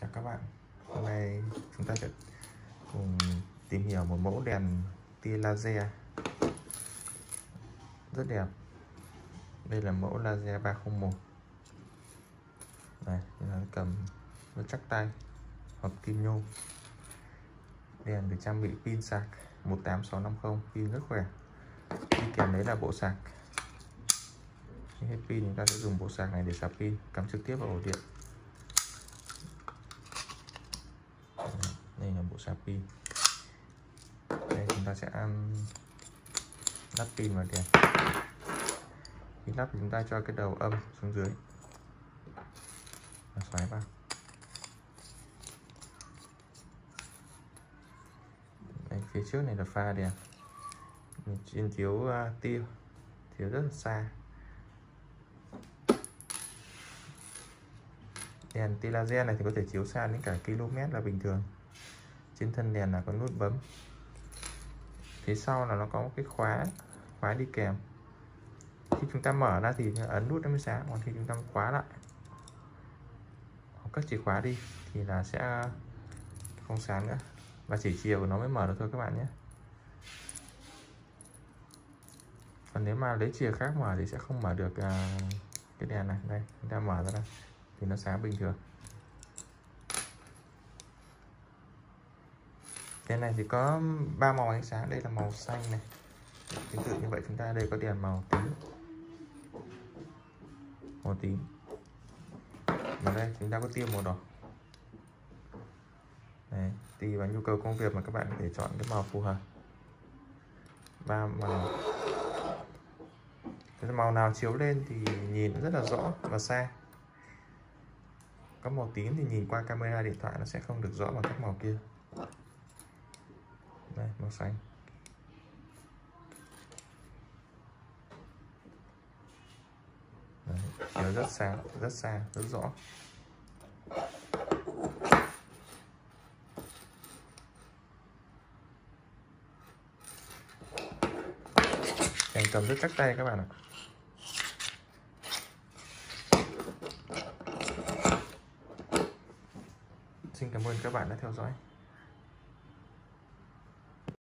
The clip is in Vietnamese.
Chào các bạn, hôm nay chúng ta sẽ cùng tìm hiểu một mẫu đèn tia laser rất đẹp. Đây là mẫu laser 301 này, nó cầm nó chắc tay, hợp kim nhôm. Đèn được trang bị pin sạc 18650, pin rất khỏe. Đi kèm đấy là bộ sạc. Khi hết pin chúng ta sẽ dùng bộ sạc này để sạc pin, cắm trực tiếp vào ổ điện. Đây là bộ sạc pin. Đây chúng ta sẽ lắp pin vào đèn. Khi lắp thì chúng ta cho cái đầu âm xuống dưới và xoáy vào. Đây, phía trước này là pha đèn, trên chiếu tia, chiếu rất là xa. Đèn tia laser này thì có thể chiếu xa đến cả km là bình thường. Trên thân đèn là có nút bấm. Phía sau là nó có một cái khóa đi kèm. Khi chúng ta mở ra thì ấn nút nó mới sáng, còn khi chúng ta khóa lại hoặc cất chìa khóa đi thì là sẽ không sáng nữa, và chỉ chiều nó mới mở được thôi các bạn nhé. Còn nếu mà lấy chìa khác mở thì sẽ không mở được cái đèn này. Đây chúng ta mở ra đây thì nó sáng bình thường. Đèn này thì có 3 màu ánh sáng. Đây là màu xanh này, tương tự như vậy chúng ta đây có đèn màu tím, và đây chúng ta có tia màu đỏ. Đấy, tùy vào nhu cầu công việc mà các bạn có thể chọn cái màu phù hợp. 3 màu, cái màu nào chiếu lên thì nhìn rất là rõ và xa. Có màu tím thì nhìn qua camera điện thoại nó sẽ không được rõ bằng các màu kia. Đây, màu xanh. Đấy, chiếu rất sáng, rất xa, rất rõ. Đèn cầm rất chắc tay các bạn ạ. Xin cảm ơn các bạn đã theo dõi.